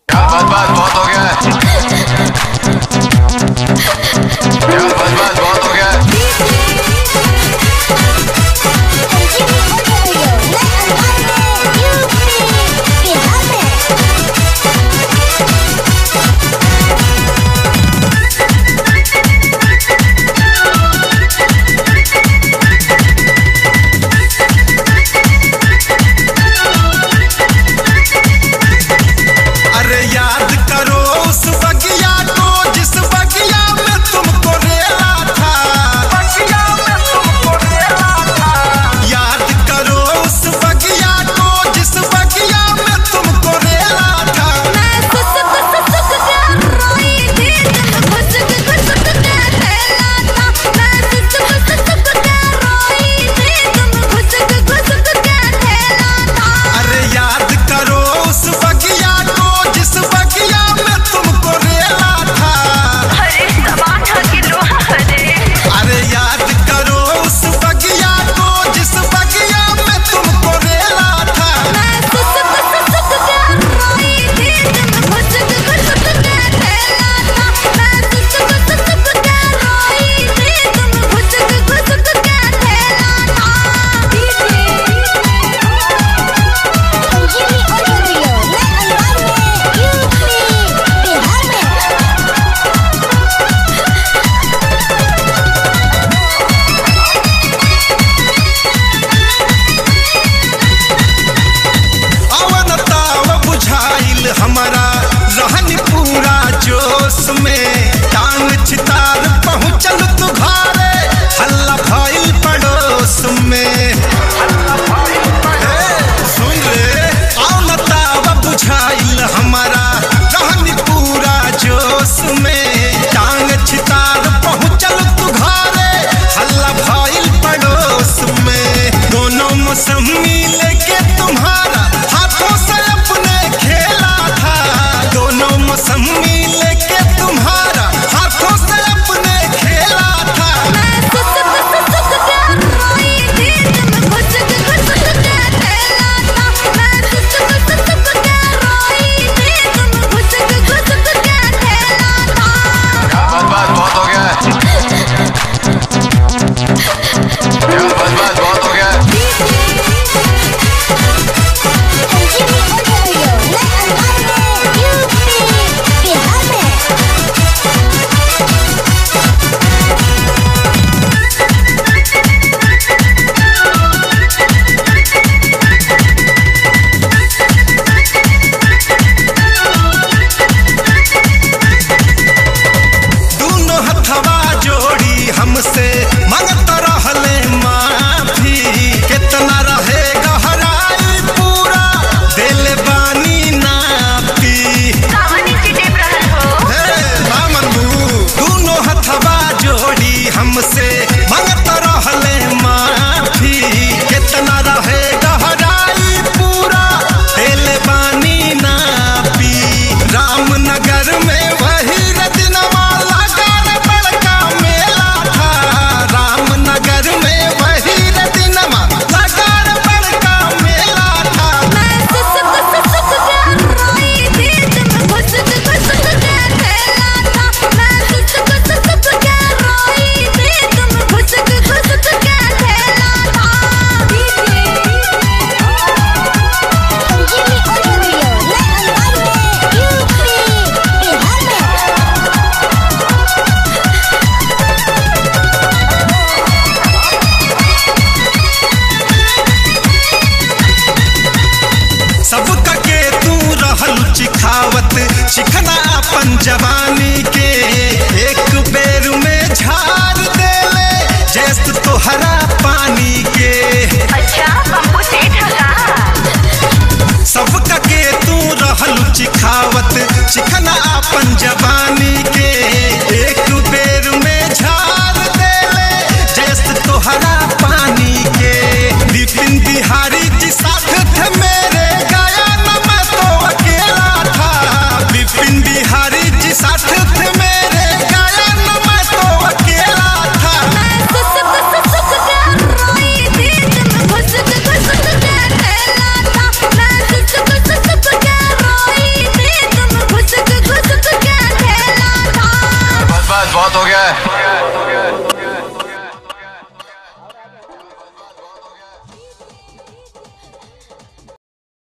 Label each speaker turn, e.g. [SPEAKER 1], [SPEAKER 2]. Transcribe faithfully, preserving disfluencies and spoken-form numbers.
[SPEAKER 1] यार बस बस बहुत हो गया यार बस बस बहुत हो गया हमारा रहनी पूरा जोश में टांग चितार पहुँचल तू घरे हल्ला भइल पड़ोस में सुन रे आओ नतावा बुझाइल हमारा रहनी पूरा जोश में टांग चितार पहुँचल तू घरे हल्ला भइल पड़ोस में दोनों मौसमी लेके तुम्हारा हाथों से अपने खेला दोनों मौसमी लेके तुम्हारा हाथों से अपने खेला था बस बस बहुत हो गया यार बस बस बहुत हो गया हमसे मंगत रहले माफी कितना रहे गहराई पूरा दिल बानी नापी दोनों हथवा जोड़ी हमसे मंगत रहले माफी कितना रहे गहराई पूरा दिल बानी नापी रामनगर में वही रजनवा लगा बड़का मेला रामनगर में वही रतिनमा लगार बड़का मेला था सबका के तू रहल चिखावत चिखना अपन जवानी के एक बेर में झाड़ देले जैसे तोहरा पानी के अच्छा सबका के तू रहल चिखावत चिखना अपन जवानी के एक बेर में झाड़ देले जैसे तोहरा पानी के विपिन बिहारी जी साथ थे मेरे गाया न मैं तो अकेला था विपिन बिहारी जी साथ थे मेरे गाया न मैं तो अकेला था
[SPEAKER 2] हो गया है।